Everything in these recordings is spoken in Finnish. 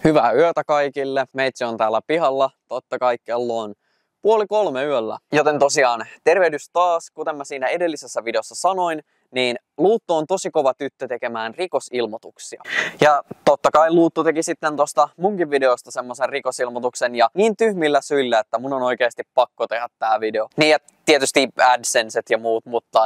Hyvää yötä kaikille. Meitsi on täällä pihalla. Totta kai kello on 2:30 yöllä. Joten tosiaan tervehdys taas. Kuten mä siinä edellisessä videossa sanoin, niin Luuttu on tosi kova tyttö tekemään rikosilmoituksia. Ja totta kai Luuttu teki sitten tosta munkin videosta semmosen rikosilmoituksen ja niin tyhmillä syillä, että mun on oikeasti pakko tehdä tää video. Niin ja tietysti AdSenset ja muut, mutta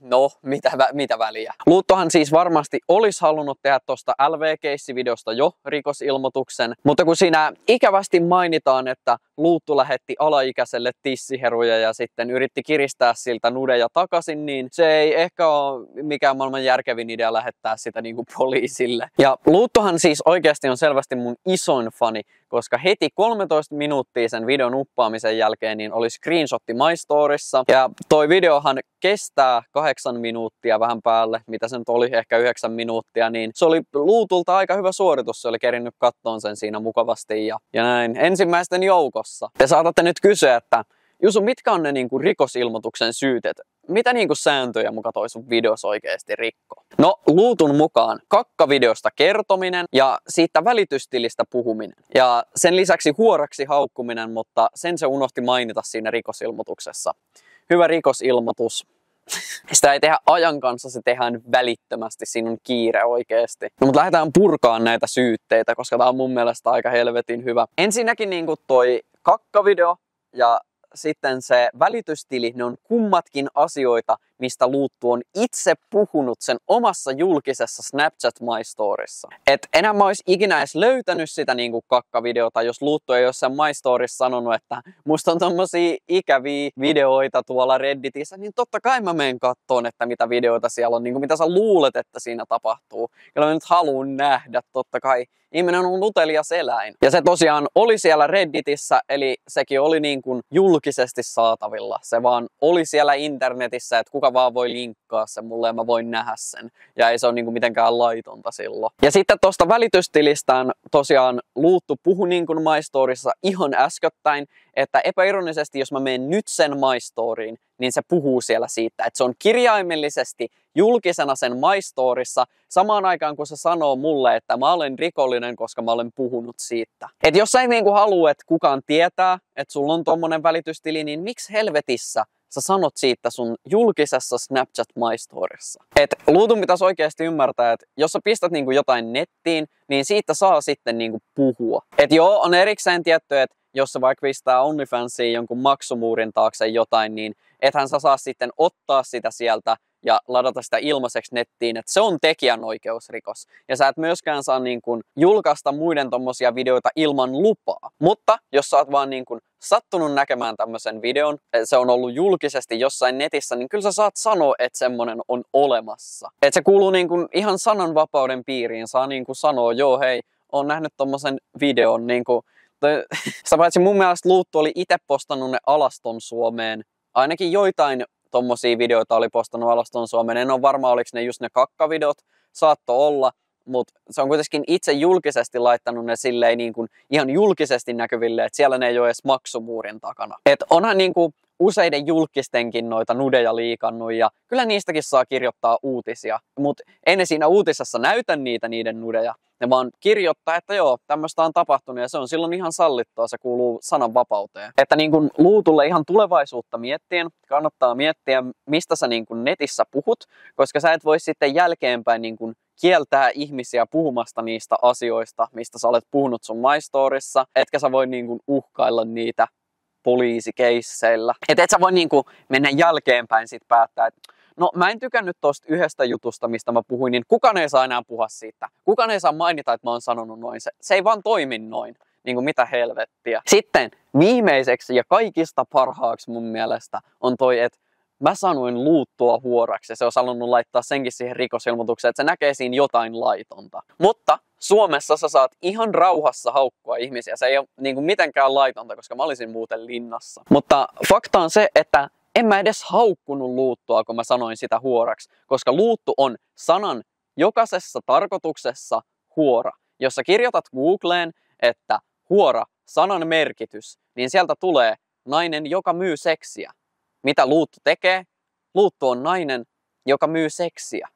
mitä väliä. Luuttohan siis varmasti olisi halunnut tehdä tosta LV-keissi-videosta jo rikosilmoituksen, mutta kun siinä ikävästi mainitaan, että Luuttu lähetti alaikäiselle tissiheruja ja sitten yritti kiristää siltä nudeja takaisin, niin se ei ehkä ole mikään maailman järkevin idea lähettää sitä niinku poliisille. Ja Luuttohan siis oikeasti on selvästi mun isoin fani, koska heti 13 minuuttia sen videon uppaamisen jälkeen niin oli screenshotti My Storyssa. Ja toi videohan kestää 8 minuuttia vähän päälle, mitä se nyt oli, ehkä 9 minuuttia, niin se oli Luutulta aika hyvä suoritus. Se oli kerinnyt kattoon sen siinä mukavasti ja näin ensimmäisten joukossa. Te saatatte nyt kysyä, että Jusu, mitkä on ne niinku rikosilmoituksen syytet? Mitä niinku sääntöjä muka toi sun videos oikeesti rikko? No, Luutun mukaan kakkavideosta kertominen ja siitä välitystilistä puhuminen. Ja sen lisäksi huoraksi haukkuminen, mutta sen se unohti mainita siinä rikosilmoituksessa. Hyvä rikosilmoitus. Sitä ei tehdä ajan kanssa, se tehdään välittömästi, siinä on kiire oikeesti. No, mutta lähdetään purkaan näitä syytteitä, koska tää on mun mielestä aika helvetin hyvä. Ensinnäkin niinku toi kakkavideo ja sitten se välitystili, ne on kummatkin asioita, mistä Luuttu on itse puhunut sen omassa julkisessa Snapchat My Storyssa. Et enää mä ois ikinä edes löytänyt sitä niinku kakkavideota, jos Luuttu ei ole sen My Storyssa sanonut, että musta on tommosia ikäviä videoita tuolla Redditissä, niin totta kai mä menen kattoon, että mitä videoita siellä on, niinku mitä sä luulet, että siinä tapahtuu. Kyllä mä nyt haluun nähdä, totta kai. Ihminen on utelias eläin. Ja se tosiaan oli siellä Redditissä, eli sekin oli niin kuin julkisesti saatavilla. Se vaan oli siellä internetissä, että kuka vaan voi linkkaa sen mulle ja mä voin nähdä sen. Ja ei se ole niin kuin mitenkään laitonta silloin. Ja sitten tuosta välitystilistään tosiaan Luuttu puhui niin kuin My Storyssa ihan äskettäin, että epäironisesti, jos mä menen nyt sen My Storyin, niin se puhuu siellä siitä, että se on kirjaimellisesti julkisena sen My Storyssa samaan aikaan, kun se sanoo mulle, että mä olen rikollinen, koska mä olen puhunut siitä. Et jos sä ei niinku halua, että kukaan tietää, että sulla on tommonen välitystili, niin miksi helvetissä sä sanot siitä sun julkisessa Snapchat My Storyssa? Et Luutun pitäisi oikeasti ymmärtää, että jos sä pistät niinku jotain nettiin, niin siitä saa sitten niinku puhua. Et joo, on erikseen tietty, että jos se vaikka pistää OnlyFansiin jonkun maksumuurin taakse jotain, niin ethän sä saa sitten ottaa sitä sieltä ja ladata sitä ilmaiseksi nettiin, että se on tekijänoikeusrikos. Ja sä et myöskään saa niin kuin julkaista muiden tommosia videoita ilman lupaa. Mutta jos sä oot vaan niin kuin sattunut näkemään tämmöisen videon, se on ollut julkisesti jossain netissä, niin kyllä sä saat sanoa, että semmonen on olemassa. Että se kuuluu niin kuin ihan sananvapauden piiriin. Saa niin kuin sanoa, joo hei, oon nähnyt tommosen videon. Niin kuin, sitä paitsi mun mielestä Luuttu oli itse postannut ne Alaston Suomeen. Ainakin joitain tommosia videoita oli postannut Alaston Suomeen. En ole varma, oliko ne just ne kakkavideot. Saatto olla, mutta se on kuitenkin itse julkisesti laittanut ne silleen niin kuin ihan julkisesti näkyville, että siellä ne ei ole edes maksumuurin takana. Et onhan niin kuin useiden julkistenkin noita nudeja liikannut ja kyllä niistäkin saa kirjoittaa uutisia. Mutta ei ne siinä uutisessa näytä niiden nudeja. Ne vaan kirjoittaa, että joo, tämmöistä on tapahtunut ja se on silloin ihan sallittua, se kuuluu sananvapauteen. Että niin kuin Luutulle ihan tulevaisuutta miettien, kannattaa miettiä, mistä sä niin kuin netissä puhut, koska sä et voi sitten jälkeenpäin niin kuin kieltää ihmisiä puhumasta niistä asioista, mistä sä olet puhunut sun My Storyssa, etkä sä voi niin kuin uhkailla niitä poliisikeisseillä. Että et sä voi niin kuin mennä jälkeenpäin sit päättää, että no mä en tykännyt tosta yhdestä jutusta, mistä mä puhuin, niin kukaan ei saa enää puhua siitä. Kukaan ei saa mainita, että mä oon sanonut noin. Se ei vaan toimi noin. Niin kuin mitä helvettiä. Sitten viimeiseksi ja kaikista parhaaksi mun mielestä on toi, että mä sanoin Luuttua huoraksi ja se olisi halunnut laittaa senkin siihen rikosilmoitukseen, että se näkee siinä jotain laitonta. Mutta Suomessa sä saat ihan rauhassa haukkua ihmisiä. Se ei ole niin kuin mitenkään laitonta, koska mä olisin muuten linnassa. Mutta fakta on se, että en mä edes haukkunut Luuttua, kun mä sanoin sitä huoraksi, koska Luuttu on sanan jokaisessa tarkoituksessa huora. Jos sä kirjoitat Googleen, että huora, sanan merkitys, niin sieltä tulee nainen, joka myy seksiä. Mitä Luuttu tekee? Luuttu on nainen, joka myy seksiä.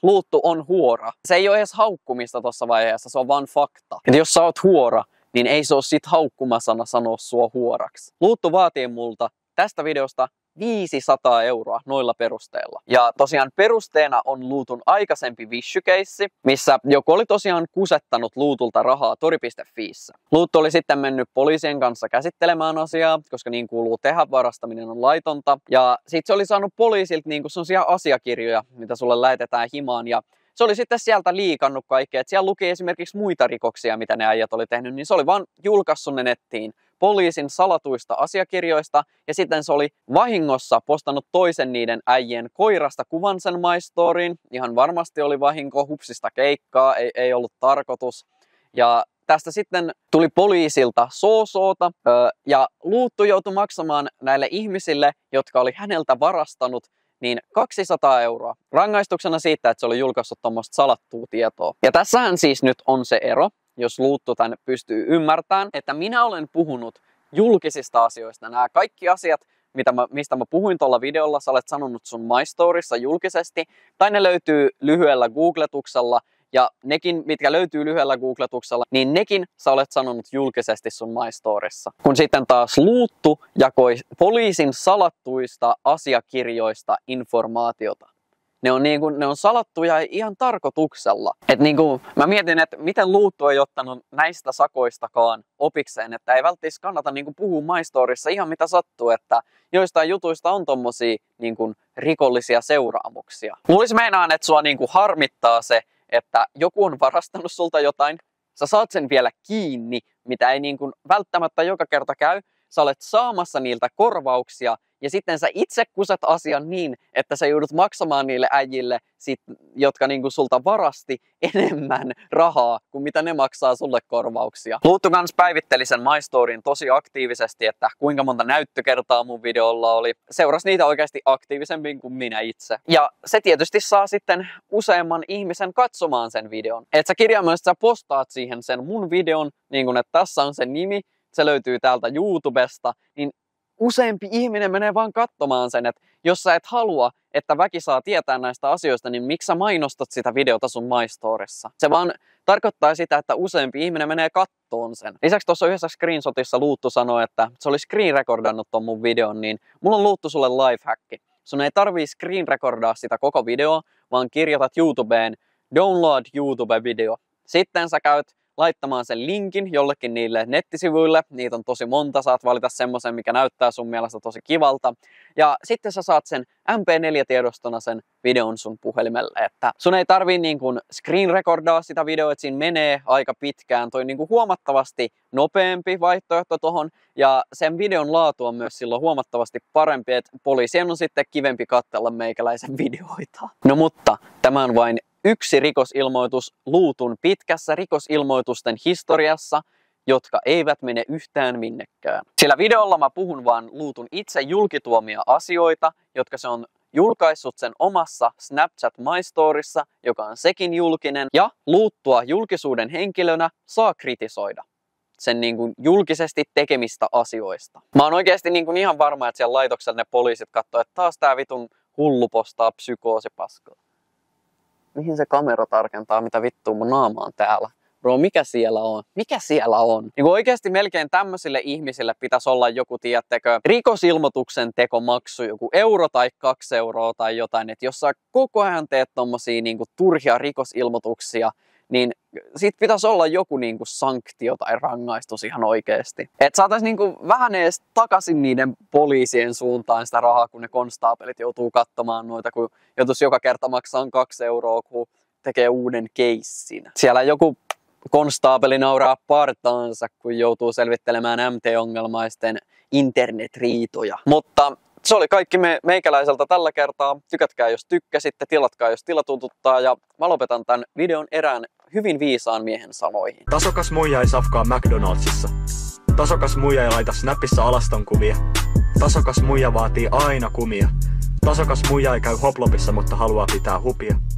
Luuttu on huora. Se ei ole edes haukkumista tuossa vaiheessa, se on vaan fakta. Et jos sä oot huora, niin ei se ole sit haukkumasana sanoa sua huoraksi. Luuttu vaatii multa tästä videosta 500 € noilla perusteilla. Ja tosiaan perusteena on Luutun aikaisempi vishykeissi, missä joku oli tosiaan kusettanut Luutulta rahaa tori.fiissä. Luuttu oli sitten mennyt poliisien kanssa käsittelemään asiaa, koska niin kuuluu tehdä, varastaminen on laitonta. Ja sit se oli saanut poliisilta niinku sellaisia asiakirjoja, mitä sulle lähetetään himaan. Ja se oli sitten sieltä liikannut kaikkea. Et siellä luki esimerkiksi muita rikoksia, mitä ne äijät oli tehnyt, niin se oli vaan julkaissut ne nettiin poliisin salatuista asiakirjoista, ja sitten se oli vahingossa postannut toisen niiden äijien koirasta kuvan sen My Storyin. Ihan varmasti oli vahinko, hupsista keikkaa, ei ollut tarkoitus. Ja tästä sitten tuli poliisilta soosoota, ja Luuttu joutui maksamaan näille ihmisille, jotka oli häneltä varastanut, niin 200 € rangaistuksena siitä, että se oli julkaissut tuommoista salattua tietoa. Ja tässähän siis nyt on se ero, jos Luuttu tän pystyy ymmärtämään, että minä olen puhunut julkisista asioista. Nämä kaikki asiat, mistä mä puhuin tuolla videolla, sä olet sanonut sun My Storyssa julkisesti, tai ne löytyy lyhyellä googletuksella, ja nekin, mitkä löytyy lyhyellä googletuksella, niin nekin sä olet sanonut julkisesti sun My Storyssa. Kun sitten taas Luuttu jakoi poliisin salattuista asiakirjoista informaatiota. Ne on salattuja ihan tarkoituksella. Et mä mietin, että miten Luuttu ei ottanut näistä sakoistakaan opikseen, että ei välttämättä kannata puhua My Storyssa ihan mitä sattuu, että joistain jutuista on tommosia rikollisia seuraamuksia. Luulis meinaan, että sua harmittaa se, että joku on varastanut sulta jotain, sä saat sen vielä kiinni, mitä ei välttämättä joka kerta käy, sä olet saamassa niiltä korvauksia, ja sitten sä itse kuset asian niin, että sä joudut maksamaan niille äijille, jotka sulta varasti enemmän rahaa kuin mitä ne maksaa sulle korvauksia. Luuttu kans päivitteli sen My Storyn tosi aktiivisesti, että kuinka monta näyttökertaa mun videolla oli. Seurasi niitä oikeasti aktiivisemmin kuin minä itse. Ja se tietysti saa sitten useamman ihmisen katsomaan sen videon. Et sä kirjaimellisesti sä postaat siihen sen mun videon, että tässä on sen nimi, se löytyy täältä YouTubesta, niin useampi ihminen menee vaan katsomaan sen, että jos sä et halua, että väki saa tietää näistä asioista, niin miksi sä mainostat sitä videota sun My Storyssa? Se vaan tarkoittaa sitä, että useampi ihminen menee kattoon sen. Lisäksi tuossa yhdessä screenshotissa Luuttu sanoi, että se oli screen recordannut ton mun videon, niin mulla on Luuttu sulle lifehacki. Sun ei tarvii screen recordaa sitä koko videoa, vaan kirjoitat YouTubeen download YouTube video. Sitten sä käyt laittamaan sen linkin jollekin niille nettisivuille. Niitä on tosi monta, saat valita semmoisen, mikä näyttää sun mielestä tosi kivalta. Ja sitten sä saat sen MP4-tiedostona sen videon sun puhelimelle. Että sun ei tarvii screen recordaa sitä videoa, että siinä menee aika pitkään. Toi huomattavasti nopeampi vaihtoehto tohon. Ja sen videon laatu on myös silloin huomattavasti parempi, että poliisien on sitten kivempi katsella meikäläisen videoita. No mutta tämä on vain yksi rikosilmoitus Luutun pitkässä rikosilmoitusten historiassa, jotka eivät mene yhtään minnekään. Sillä videolla mä puhun vaan Luutun itse julkituomia asioita, jotka se on julkaissut sen omassa Snapchat My Storyssa, joka on sekin julkinen, ja Luuttua julkisuuden henkilönä saa kritisoida sen julkisesti tekemistä asioista. Mä oon oikeesti ihan varma, että siellä laitoksella ne poliisit katsoo, että taas tää vitun hullu postaa psykoosipaskaa. Mihin se kamera tarkentaa, mitä vittua mun naama on täällä? Bro, mikä siellä on? Mikä siellä on? Oikeasti melkein tämmöisille ihmisille pitäisi olla joku, tiedättekö, rikosilmoituksen tekomaksu, joku euro tai 2 € tai jotain. Että jos sä koko ajan teet tommosia turhia rikosilmoituksia, niin siitä pitäisi olla joku sanktio tai rangaistus ihan oikeesti. Että saataisiin vähän edes takaisin niiden poliisien suuntaan sitä rahaa, kun ne konstaapelit joutuu katsomaan noita, kun joutuisi joka kerta maksaa 2 €, kun tekee uuden keissin. Siellä joku konstaapeli nauraa partaansa, kun joutuu selvittelemään MT-ongelmaisten internetriitoja. Mutta se oli kaikki meikäläiseltä tällä kertaa. Tykätkää jos tykkäsitte, tilatkaa jos tilatututtaa, ja mä lopetan tämän videon erään hyvin viisaan miehen sanoihin. Tasokas muija ei safkaa McDonaldsissa. Tasokas muija ei laita Snapissa alastonkuvia. Tasokas muija vaatii aina kumia. Tasokas muija ei käy hoplopissa, mutta haluaa pitää hupia.